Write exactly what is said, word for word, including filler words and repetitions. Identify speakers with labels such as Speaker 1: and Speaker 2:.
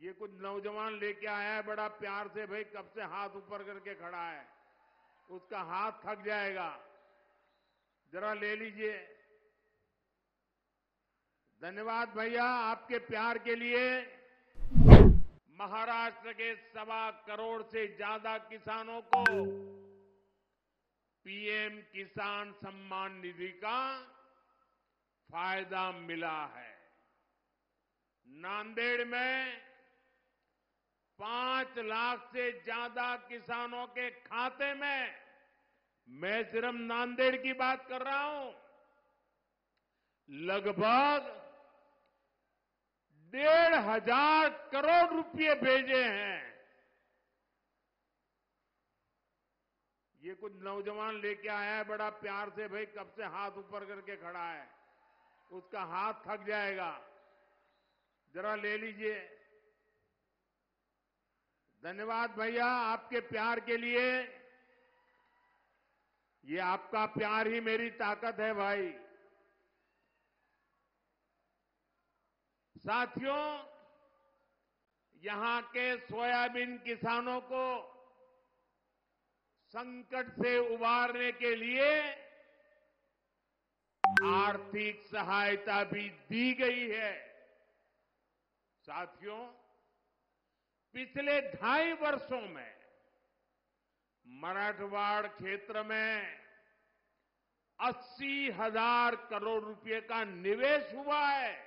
Speaker 1: ये कुछ नौजवान लेके आया है बड़ा प्यार से, भाई कब से हाथ ऊपर करके खड़ा है, उसका हाथ थक जाएगा, जरा ले लीजिए। धन्यवाद भैया आपके प्यार के लिए। महाराष्ट्र के सवा करोड़ से ज्यादा किसानों को पीएम किसान सम्मान निधि का फायदा मिला है। नांदेड़ में पांच लाख से ज्यादा किसानों के खाते में, मैं सिर्फ नांदेड़ की बात कर रहा हूं, लगभग डेढ़ हजार करोड़ रुपए भेजे हैं। ये कुछ नौजवान लेके आया है बड़ा प्यार से, भाई कब से हाथ ऊपर करके खड़ा है, उसका हाथ थक जाएगा, जरा ले लीजिए। धन्यवाद भैया आपके प्यार के लिए। ये आपका प्यार ही मेरी ताकत है भाई। साथियों, यहां के सोयाबीन किसानों को संकट से उबारने के लिए आर्थिक सहायता भी दी गई है। साथियों, पिछले ढाई वर्षों में मराठवाड़ क्षेत्र में अस्सी हजार करोड़ रुपए का निवेश हुआ है।